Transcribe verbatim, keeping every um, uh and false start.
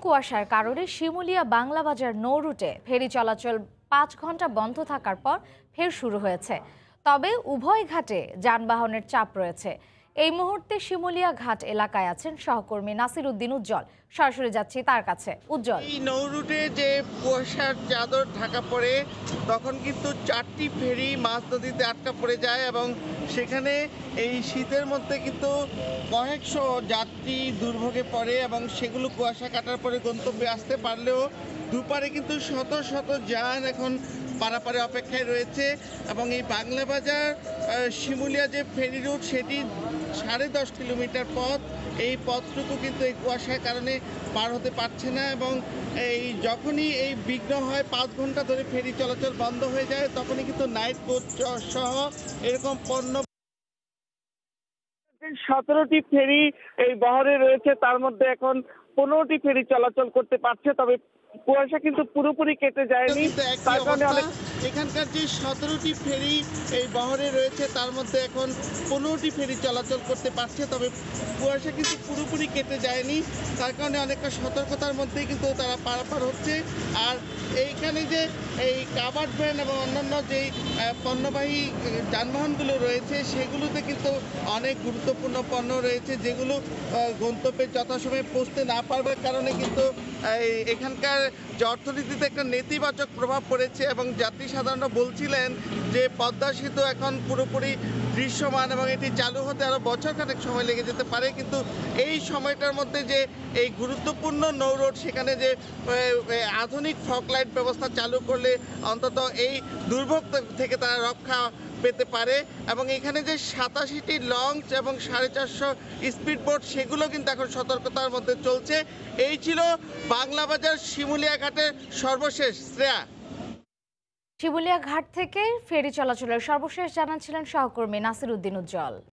কুয়াশার কারণে শিমুলিয়া বাংলা বাজার নৌ রুটে ফেরি চলাচল পাঁচ ঘন্টা বন্ধ থাকার পর ফের শুরু হয়েছে। তবে উভয় ঘাটে যানবাহনের চাপ রয়েছে। এই মুহূর্তে শিমুলিয়া ঘাট এলাকায় আছেন সহকর্মী নাসির উদ্দিন উজ্জ্বল। সরাসরি যাচ্ছি তার কাছে। উজ্জ্বল, এই নৌ রুটে যে কুয়াশার চাদর ঢাকা পড়ে তখন কিন্তু চারটি ফেরি মাঝ নদীতে আটকা পড়ে যায় এবং সেখানে এই শীতের মধ্যে কিন্তু কয়েকশো যাত্রী দুর্ভোগে পড়ে এবং সেগুলো কুয়াশা কাটার পরে গন্তব্যে আসতে পারলেও দুপারে কিন্তু শত শত যান এখন পারাপারে অপেক্ষায় রয়েছে এবং এই বাংলা বাজার শিমুলিয়া যে ফেরি রুট সেটি সাড়ে দশ কিলোমিটার পথ। এই পথটুকু কিন্তু এই কুয়াশার কারণে পার হতে পারছে না এবং এই যখনই এই বিঘ্ন হয় পাঁচ ঘন্টা ধরে ফেরি চলাচল বন্ধ হয়ে যায় তখনই কিন্তু নাইট কোচ সহ এরকম পণ্য সতেরোটি ফেরি এই বহরে রয়েছে, তার মধ্যে এখন পনেরোটি ফেরি চলাচল করতে পারছে। তবে কুয়াশা কিন্তু পুরোপুরি কেটে যায়নি, তার কারণে অনেক এখানকার যে সতেরোটি ফেরি এই বহরে রয়েছে তার মধ্যে এখন পনেরোটি ফেরি চলাচল করতে পারছে। তবে কুয়াশা কিন্তু পুরোপুরি কেটে যায়নি, তার কারণে অনেকটা সতর্কতার মধ্যেই কিন্তু তারা পারাপার হচ্ছে। আর এইখানে যে এই কাভার্ড ভ্যান এবং অন্যান্য যেই পণ্যবাহী যানবাহনগুলো রয়েছে সেগুলোতে কিন্তু অনেক গুরুত্বপূর্ণ পণ্য রয়েছে যেগুলো গন্তব্যে যথাসময়ে পৌঁছতে না পারবার কারণে কিন্তু এখানকার যে অর্থনীতিতে একটা নেতিবাচক প্রভাব পড়েছে এবং যাত্রী সাধারণত বলছিলেন যে পদ্মা সেতু এখন পুরোপুরি দৃশ্যমান এবং এটি চালু হতে আরও বছর খানেক সময় লেগে যেতে পারে, কিন্তু এই সময়টার মধ্যে যে এই গুরুত্বপূর্ণ নৌ রোড সেখানে যে আধুনিক ফগ লাইট ব্যবস্থা চালু করলে অন্তত এই দুর্ভোগ থেকে তারা রক্ষা পেতে পারে। এবং এখানে যে সাতাশিটি লঞ্চ এবং সাড়ে চারশো স্পিড বোট সেগুলো কিন্তু এখন সতর্কতার মধ্যে চলছে। এই ছিল বাংলা বাজার শিমুলিয়া ঘাটের সর্বশেষ। শ্রেয়া, শিমুলিয়া ঘাট থেকে ফেরি চলাচলের সর্বশেষ জানাচ্ছিলেন সহকর্মী নাসির উদ্দিন উজ্জ্বল।